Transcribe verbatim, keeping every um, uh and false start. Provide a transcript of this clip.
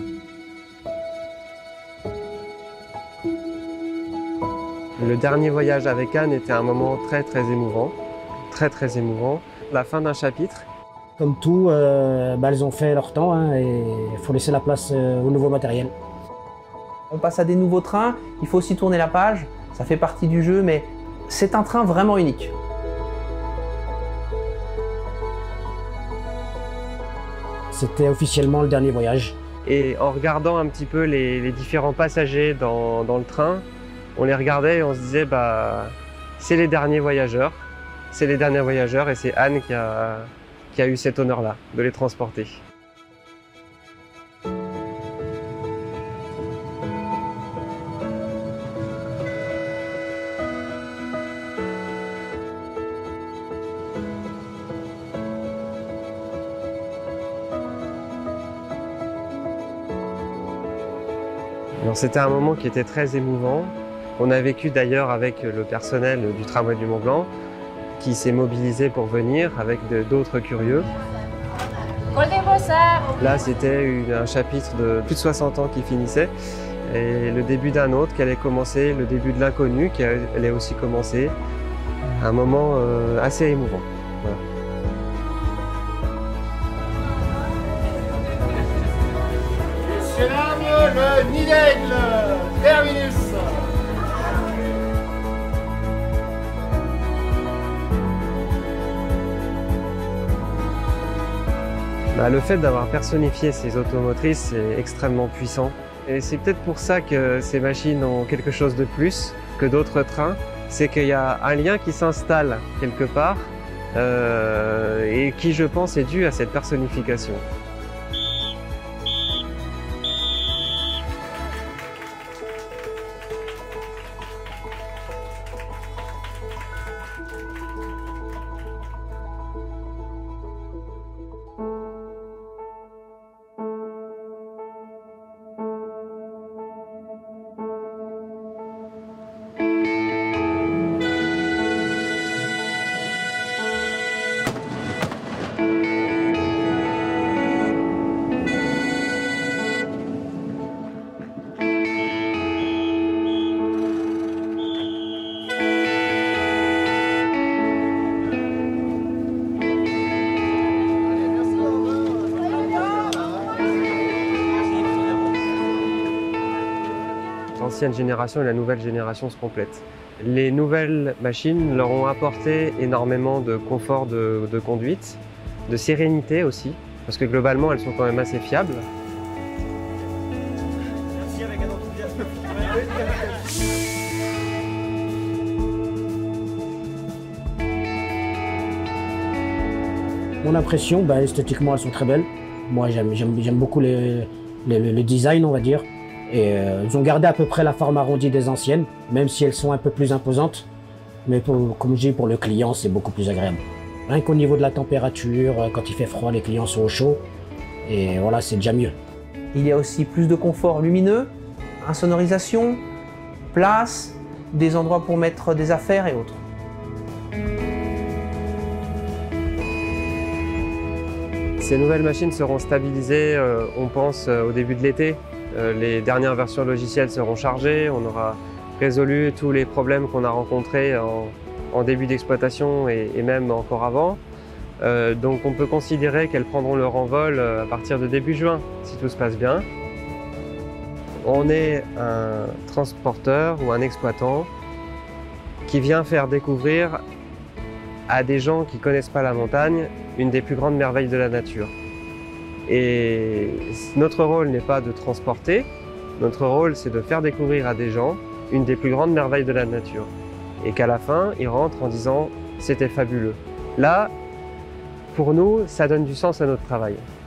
Le dernier voyage avec Anne était un moment très très émouvant, très très émouvant. La fin d'un chapitre. Comme tout, euh, bah, elles ont fait leur temps hein, et il faut laisser la place euh, au nouveau matériel. On passe à des nouveaux trains, il faut aussi tourner la page, ça fait partie du jeu, mais c'est un train vraiment unique. C'était officiellement le dernier voyage. Et en regardant un petit peu les, les différents passagers dans, dans le train, on les regardait et on se disait bah c'est les derniers voyageurs, c'est les derniers voyageurs et c'est Anne qui a, qui a eu cet honneur-là, de les transporter. C'était un moment qui était très émouvant. On a vécu d'ailleurs avec le personnel du tramway du Mont-Blanc qui s'est mobilisé pour venir avec d'autres curieux. Là, c'était un chapitre de plus de soixante ans qui finissait et le début d'un autre qui allait commencer, le début de l'inconnu qui allait aussi commencer. Un moment euh, assez émouvant. Voilà. Messieurs, dames, le nid d'aigle, terminus. Bah, le fait d'avoir personnifié ces automotrices, c'est extrêmement puissant. Et c'est peut-être pour ça que ces machines ont quelque chose de plus que d'autres trains. C'est qu'il y a un lien qui s'installe quelque part euh, et qui, je pense, est dû à cette personnification. L'ancienne génération et la nouvelle génération se complètent. Les nouvelles machines leur ont apporté énormément de confort de, de conduite, de sérénité aussi, parce que globalement elles sont quand même assez fiables. Merci avec un enthousiasme. Mon impression, bah, esthétiquement elles sont très belles. Moi j'aime beaucoup les, les, le design on va dire. Et euh, ils ont gardé à peu près la forme arrondie des anciennes, même si elles sont un peu plus imposantes. Mais pour, comme je dis, pour le client, c'est beaucoup plus agréable. Rien qu'au niveau de la température, quand il fait froid, les clients sont au chaud. Et voilà, c'est déjà mieux. Il y a aussi plus de confort lumineux, insonorisation, place, des endroits pour mettre des affaires et autres. Ces nouvelles machines seront stabilisées, euh, on pense, euh, au début de l'été. Euh, les dernières versions logicielles seront chargées, on aura résolu tous les problèmes qu'on a rencontrés en, en début d'exploitation et, et même encore avant. Euh, donc on peut considérer qu'elles prendront leur envol à partir de début juin, si tout se passe bien. On est un transporteur ou un exploitant qui vient faire découvrir à des gens qui ne connaissent pas la montagne une des plus grandes merveilles de la nature. Et notre rôle n'est pas de transporter, notre rôle c'est de faire découvrir à des gens une des plus grandes merveilles de la nature. Et qu'à la fin, ils rentrent en disant « c'était fabuleux ». Là, pour nous, ça donne du sens à notre travail.